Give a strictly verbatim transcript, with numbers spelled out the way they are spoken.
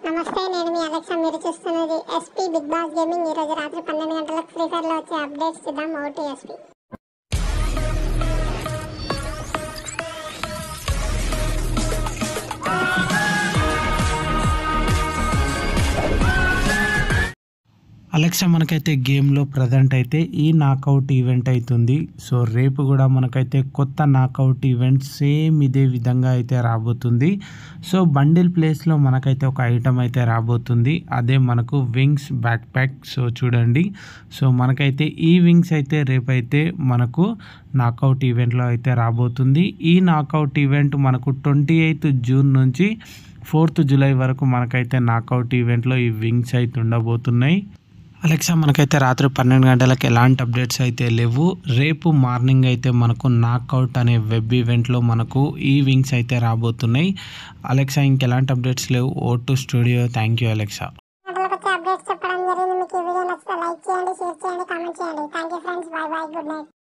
నమస్తే, నేను మీ అలెక్సా. మీరు చూస్తున్నది ఎస్పీ బిగ్ బాస్ గేమింగ్. ఈ రోజు రాత్రి పన్నెండు గంటలకు ఫ్రీ ఫైర్ లో వచ్చే అప్డేట్స్ చూద్దాం. ఓటీ ఎస్పీ అలెక్సా మనకైతే గేమ్లో ప్రజెంట్ అయితే ఈ నాకౌట్ ఈవెంట్ అవుతుంది. సో రేపు కూడా మనకైతే కొత్త నాకౌట్ ఈవెంట్ సేమ్ ఇదే విధంగా అయితే రాబోతుంది. సో బండిల్ ప్లేస్లో మనకైతే ఒక ఐటమ్ అయితే రాబోతుంది, అదే మనకు వింగ్స్ బ్యాక్ ప్యాక్. సో చూడండి, సో మనకైతే ఈ వింగ్స్ అయితే రేపైతే మనకు నాకౌట్ ఈవెంట్లో అయితే రాబోతుంది. ఈ నాకౌట్ ఈవెంట్ మనకు ట్వంటీ ఎయిత్ జూన్ నుంచి ఫోర్త్ జూలై వరకు మనకైతే నాకౌట్ ఈవెంట్లో ఈ వింగ్స్ అయితే ఉండబోతున్నాయి. అలెక్సా మనకైతే రాత్రి పన్నెండు గంటలకు ఎలాంటి అప్డేట్స్ అయితే లేవు. రేపు మార్నింగ్ అయితే మనకు నాకౌట్ అనే వెబ్ ఈవెంట్లో మనకు ఈ వింగ్స్ అయితే రాబోతున్నాయి. అలెక్సా ఇంకెలాంటి అప్డేట్స్ లేవు. Over to studio. Thank you Alexa. Updates చెప్పడం జరిగింది. మీకు ఈ వీడియో నచ్చితే లైక్ చేయండి, షేర్ చేయండి, కామెంట్ చేయండి. Thank you friends. Bye bye, good night.